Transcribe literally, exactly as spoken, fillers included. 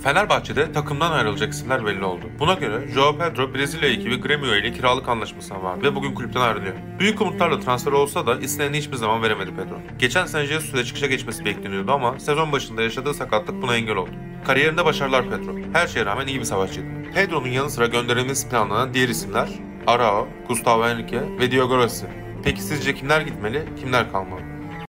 Fenerbahçe'de takımdan ayrılacak isimler belli oldu. Buna göre João Pedro Brezilya ekibi Grêmio ile kiralık anlaşmasına vardı ve bugün kulüpten ayrılıyor. Büyük umutlarla transfer olsa da isteneni hiçbir zaman veremedi Pedro. Geçen sene Jesus'la çıkışa geçmesi bekleniyordu ama sezon başında yaşadığı sakatlık buna engel oldu. Kariyerinde başarılar Pedro. Her şeye rağmen iyi bir savaşçıydı. Pedro'nun yanı sıra gönderilmesi planlanan diğer isimler Arao, Gustavo Henrique ve Diogo Rossi. Peki sizce kimler gitmeli, kimler kalmalı?